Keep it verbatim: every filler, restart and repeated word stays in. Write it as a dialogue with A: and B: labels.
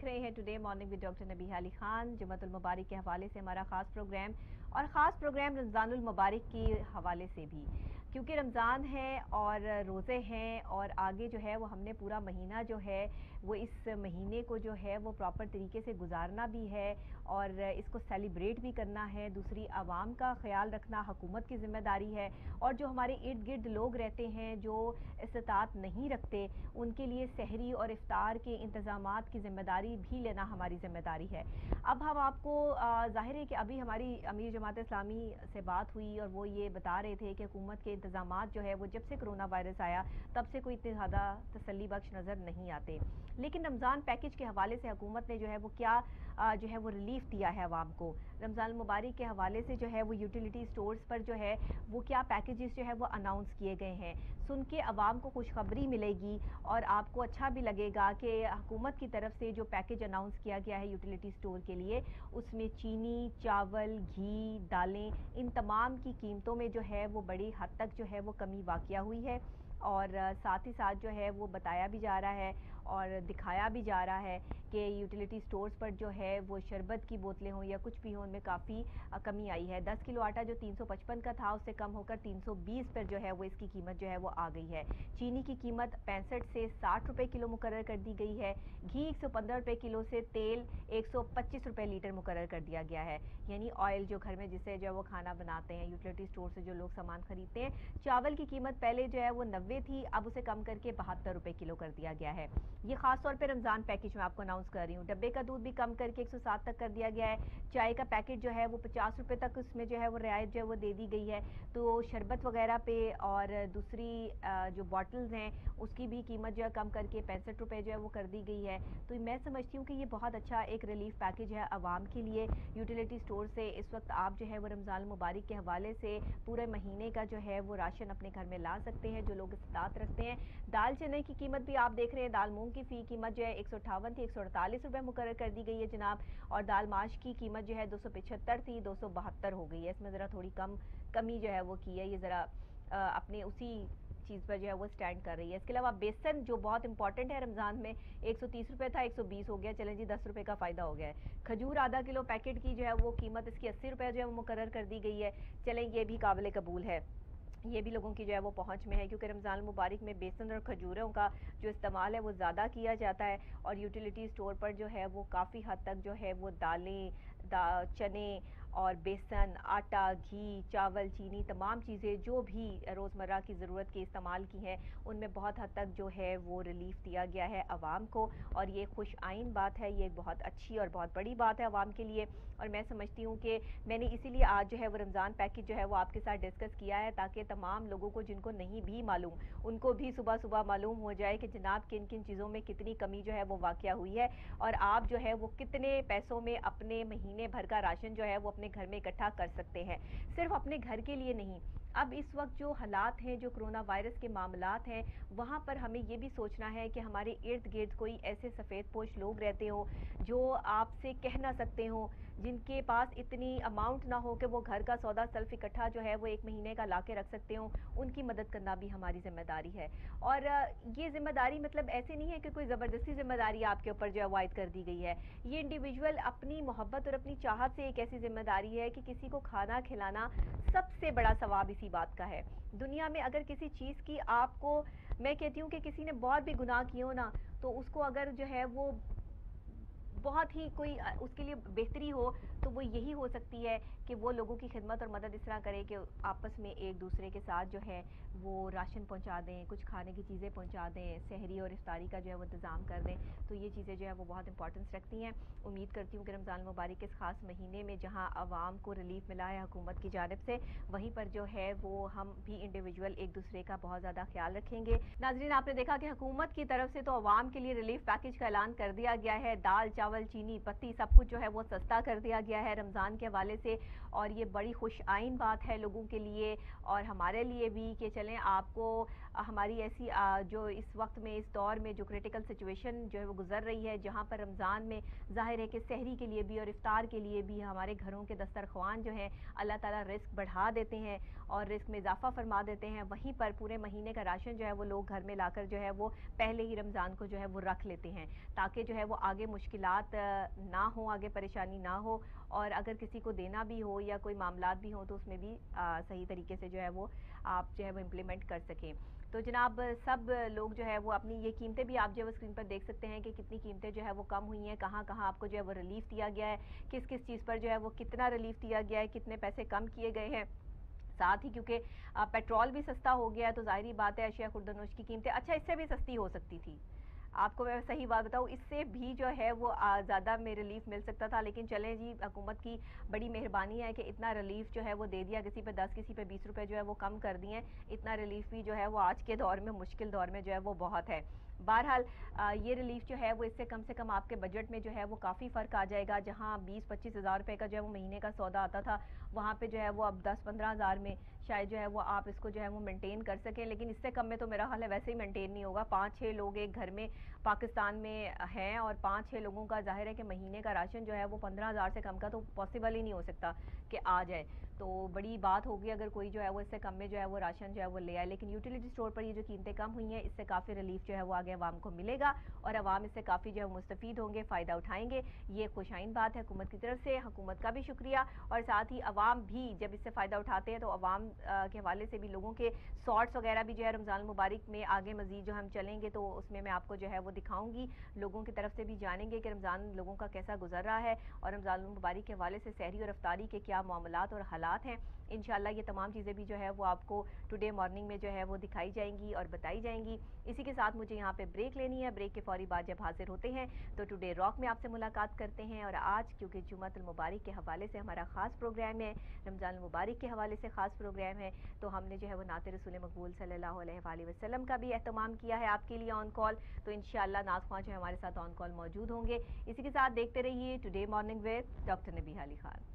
A: देख रहे हैं today morning with doctor Nabiha Ali Khan. जुम्मतुल मुबारक के हवाले से हमारा ख़ास प्रोग्राम और ख़ास प्रोग्राम रमज़ानुल मुबारक के हवाले से भी, क्योंकि रमज़ान है और रोज़े हैं और आगे जो है वो हमने पूरा महीना जो है वो इस महीने को जो है वो प्रॉपर तरीके से गुजारना भी है और इसको सेलिब्रेट भी करना है। दूसरी आवाम का ख्याल रखना हुकूमत की ज़िम्मेदारी है और जो हमारे इर्द गिर्द लोग रहते हैं जो इस्तात नहीं रखते उनके लिए सहरी और इफ्तार के इंतज़ामात की ज़िम्मेदारी भी लेना हमारी ज़िम्मेदारी है। अब हम आपको ज़ाहिर है कि अभी हमारी अमीर जमात इस्लामी से बात हुई और वो ये बता रहे थे कि हुकूमत के इंतज़ामात जो है वो जब से कोरोना वायरस आया तब से कोई इतने ज़्यादा तसल्ली बख्श नज़र नहीं आते। लेकिन रमज़ान पैकेज के हवाले से हुकूमत ने जो है वो क्या जो है वो रिलीफ दिया है आवाम को। रमज़ान मुबारक के हवाले से जो है वो यूटिलिटी स्टोर्स पर जो है वो क्या पैकेजेस जो है वो अनाउंस किए गए हैं। सुन के आवाम को खुशखबरी मिलेगी और आपको अच्छा भी लगेगा कि हुकूमत की तरफ से जो पैकेज अनाउंस किया गया है यूटिलिटी स्टोर के लिए, उसमें चीनी, चावल, घी, दालें, इन तमाम की कीमतों में जो है वो बड़ी हद तक जो है वो कमी वाक़या हुई है। और साथ ही साथ जो है वो बताया भी जा रहा है और दिखाया भी जा रहा है कि यूटिलिटी स्टोर्स पर जो है वो शरबत की बोतलें हों या कुछ भी हो, उनमें काफ़ी कमी आई है। दस किलो आटा जो तीन सौ पचपन का था उससे कम होकर तीन सौ बीस पर जो है वो इसकी कीमत जो है वो आ गई है। चीनी की कीमत पैंसठ से साठ रुपये किलो मुकर्रर कर दी गई है। घी एक सौ पंद्रह रुपये किलो से तेल एक सौ पच्चीस रुपये लीटर मुकर्रर कर दिया गया है, यानी ऑयल जो घर में जिससे जो है वो खाना बनाते हैं, यूटिलिटी स्टोर से जो लोग सामान खरीदते हैं। चावल की कीमत पहले जो है वो नब्बे थी, अब उसे कम करके बहत्तर रुपये किलो कर दिया गया है। ये खास तौर पे रमज़ान पैकेज में आपको अनाउंस कर रही हूँ। डब्बे का दूध भी कम करके एक सौ सात तक कर दिया गया है। चाय का पैकेट जो है वो पचास रुपये तक उसमें जो है वो रियायत जो है वो दे दी गई है। तो शरबत वगैरह पे और दूसरी जो बॉटल्स हैं उसकी भी कीमत जो है कम करके पैंसठ रुपये जो है वो कर दी गई है। तो मैं समझती हूँ कि ये बहुत अच्छा एक रिलीफ पैकेज है आवाम के लिए। यूटिलिटी स्टोर से इस वक्त आप जो है वो रमज़ान मुबारक के हवाले से पूरे महीने का जो है वो राशन अपने घर में ला सकते हैं जो लोग इस्तात रखते हैं। दाल चने की कीमत भी आप देख रहे हैं, दाल मूंग की फ़ी कीमत जो है एक सौ अट्ठावन थी, एक सौ अड़तालीस रुपये मुकर्रर कर दी गई है जनाब। और दाल माश की कीमत जो है दो सौ पचहत्तर थी, दो सौ बहत्तर हो गई है। इसमें ज़रा थोड़ी कम कमी जो है वो की है, ये ज़रा अपने उसी चीज़ पर जो है वो स्टैंड कर रही है। इसके अलावा बेसन जो बहुत इंपॉर्टेंट है रमज़ान में, एक सौ तीस रुपये था, एक सौ बीस हो गया, चलें जी दस रुपये का फ़ायदा हो गया है। खजूर आधा किलो पैकेट की जो है वो कीमत इसकी अस्सी रुपये जो है वो मुकर्रर कर दी गई है। चलें ये भी काबिल कबूल है, ये भी लोगों की जो है वो पहुंच में है, क्योंकि रमज़ान मुबारक में बेसन और खजूरों का जो इस्तेमाल है वो ज़्यादा किया जाता है और यूटिलिटी स्टोर पर जो है वो काफ़ी हद तक जो है वो दालें, दा, चने और बेसन, आटा, घी, चावल, चीनी, तमाम चीज़ें जो भी रोज़मर्रा की ज़रूरत के इस्तेमाल की हैं उनमें बहुत हद तक जो है वो रिलीफ़ दिया गया है आवाम को। और ये खुश आइन बात है, ये एक बहुत अच्छी और बहुत बड़ी बात है आवाम के लिए। और मैं समझती हूँ कि मैंने इसीलिए आज जो है वो रमज़ान पैकेज जो है वो आपके साथ डिस्कस किया है, ताकि तमाम लोगों को जिनको नहीं भी मालूम उनको भी सुबह सुबह मालूम हो जाए कि जनाब किन किन चीज़ों में कितनी कमी जो है वो वाक़या हुई है और आप जो है वो कितने पैसों में अपने महीने भर का राशन जो है वो अपने घर में इकट्ठा कर सकते हैं। सिर्फ अपने घर के लिए नहीं, अब इस वक्त जो हालात हैं, जो कोरोना वायरस के मामलात हैं, वहाँ पर हमें ये भी सोचना है कि हमारे इर्द गिर्द कोई ऐसे सफ़ेद पोश लोग रहते हो जो आपसे कह ना सकते हो, जिनके पास इतनी अमाउंट ना हो कि वो घर का सौदा सल्फ इकट्ठा जो है वो एक महीने का ला के रख सकते हो, उनकी मदद करना भी हमारी ज़िम्मेदारी है। और ये ज़िम्मेदारी मतलब ऐसे नहीं है कि कोई ज़बरदस्ती ज़िम्मेदारी आपके ऊपर जो है वो आयद कर दी गई है। ये इंडिविजुअल अपनी मोहब्बत और अपनी चाहत से एक ऐसी ज़िम्मेदारी है कि किसी को खाना खिलाना सबसे बड़ा सवाब इसी बात का है। दुनिया में अगर किसी चीज़ की आपको, मैं कहती हूँ कि किसी ने बहुत भी गुनाह किए हो ना, तो उसको अगर जो है वो बहुत ही कोई उसके लिए बेहतरी हो तो वो यही हो सकती है कि वो लोगों की खिदमत और मदद इस तरह करे कि आपस में एक दूसरे के साथ जो है वो राशन पहुंचा दें, कुछ खाने की चीज़ें पहुंचा दें, सहरी और इफ्तारी का जो है वो इंतज़ाम कर दें। तो ये चीज़ें जो है वो बहुत इंपॉर्टेंस रखती हैं। उम्मीद करती हूँ कि रमज़ान मुबारक के इस खास महीने में जहाँ आवाम को रिलीफ मिला है हुकूमत की जानिब से, वहीं पर जो है वो हम भी इंडिविजुअल एक दूसरे का बहुत ज़्यादा ख्याल रखेंगे। नाज़रीन, आपने देखा कि हुकूमत की तरफ से तो आवाम के लिए रिलीफ पैकेज का ऐलान कर दिया गया है। दाल, चावल, چاول, چینی, پتی, سب کچھ جو ہے وہ سستا کر دیا گیا ہے رمضان کے حوالے سے, اور یہ بڑی خوش آئین بات ہے لوگوں کے لیے اور ہمارے لیے بھی کہ چلیں آپ کو ہماری ایسی جو اس وقت میں اس دور میں جو کریٹیکل سچویشن جو ہے وہ گزر رہی ہے, جہاں پر رمضان میں ظاہر ہے کہ سحری کے لیے بھی اور افطار کے لیے بھی ہمارے گھروں کے دسترخوان جو ہیں اللہ تعالیٰ رزق بڑھا دیتے ہیں اور رزق میں اضافہ فرما دیتے ہیں, وہیں پر پورے مہینے کا راشن جو ہے وہ لوگ گھر میں لا کر جو ہے وہ پہلے ہی رمضان کو جو ہے وہ رکھ لیتے ہیں تاکہ جو ہے وہ آگے مشکلات نہ ہوں, آگے پریشانی نہ ہو, اور اگر کسی کو دینا بھی ہو یا کوئی معاملات بھی ہوں تو اس میں بھی صحیح طریقے سے جو ہے وہ آپ جو ہے وہ امپلیمنٹ کر سکیں. تو جناب سب لوگ جو ہے وہ اپنی یہ قیمتیں بھی آپ جو ہے وہ اسکرین پر دیکھ سکتے ہیں کہ کتنی قیمتیں جو ہے وہ کم ہوئی ہیں, کہاں کہاں آپ کو جو ہے وہ ریلیف دیا گیا ہے, کس کس چیز پر جو ہے وہ کتنا ریلیف دیا گیا ہے, کتنے پیسے کم کیے گئے ہیں. ساتھ ہی کیونکہ پیٹرول بھی سستا ہو گیا ہے تو ظاہری بات ہے اشیاء خوردنوش کی قیمتیں اچھا اس سے بھی سستی ہو سکتی تھی. آپ کو میں صحیح بات بتاؤں اس سے بھی جو ہے وہ زیادہ میں ریلیف مل سکتا تھا, لیکن چلیں جی حکومت کی بڑی مہربانی ہے کہ اتنا ریلیف جو ہے وہ دے دیا, کسی پہ دس کسی پہ بیس روپے جو ہے وہ کم کر دیے. اتنا ریلیف بھی جو ہے وہ آج کے دور میں مشکل دور میں جو ہے وہ بہت ہے. بہرحال یہ ریلیف جو ہے وہ اس سے کم سے کم آپ کے بجٹ میں جو ہے وہ کافی فرق آ جائے گا. جہاں بیس پچیس ہزار روپے کا جو ہے وہ مہینے کا سودا آتا تھا وہاں پہ جو ہے وہ اب دس پندرہ ہزار میں شاید جو ہے وہ آپ اس کو جو ہے وہ مینٹین کر سکیں, لیکن اس سے کم میں تو میرا حال ہے ویسے ہی مینٹین نہیں ہوگا. پانچ چھ لوگ ایک گھر میں پاکستان میں ہیں اور پانچ چھ لوگوں کا ظاہر ہے کہ مہینے کا راشن جو ہے وہ پندرہ ہزار سے کم کا تو پاسبل ہی نہیں ہو سکتا کہ آ جائے. تو بڑی بات ہوگی اگر کوئی جو ہے وہ اس سے کم میں جو ہے وہ راشن جو ہے وہ لے آئے, لیکن یوٹیلیٹی اسٹور پر یہ جو قیمتیں کم ہوئی ہیں اس سے کافی ریلیف جو ہے وہ آگے عوام کو ملے گا اور عوام اس سے کافی جو ہے مستفید ہوں گے, فائدہ اٹھائیں گے. یہ خوش آئین بات ہے حکومت کی طرف سے, حکومت کا بھی شکریہ, اور ساتھ ہی عوام بھی جب اس سے فائدہ اٹھاتے ہیں تو عوام کے حوالے سے بھی لوگوں کے سارٹس وغیرہ بھی جو ہے رمضان المبارک میں آگے مزید جو ہم چلیں گے تو اس میں میں آپ کو جو ہے وہ دکھاؤں گی, لوگوں کی طرف سے بھی جانیں گے کہ رمضان لوگوں کا کیسا گزر رہا ہے اور رمضان المبارک کے حوالے سے سحری اور افطاری کے کیا معاملات اور حالات ہیں. انشاءاللہ یہ تمام چیزیں بھی جو ہے وہ آپ کو ٹوڈے مارننگ میں جو ہے وہ دکھائی جائیں گی اور بتائی جائیں گی. اسی کے ساتھ مجھے یہاں پہ بریک لینی ہے, بریک کے فوری بعد جب حاضر ہوتے ہیں تو ٹوڈے راک میں آپ سے ملاقات کرتے ہیں. اور آج کیونکہ جمعۃ المبارک کے حوالے سے ہمارا خاص پروگرام ہے, رمضان المبارک کے حوالے سے خاص پروگرام ہے, تو ہم نے جو ہے وہ نعت رسول مقبول صلی اللہ علیہ وآلہ وسلم کا بھی اہتمام کیا ہے آپ کے لیے آن کال. تو انشاءاللہ ناز خواں جو ہے ہمارے ساتھ آن کال موجود ہوں گے. اسی کے ساتھ دیکھتے رہیے today morning with doctor Nabiha Ali Khan.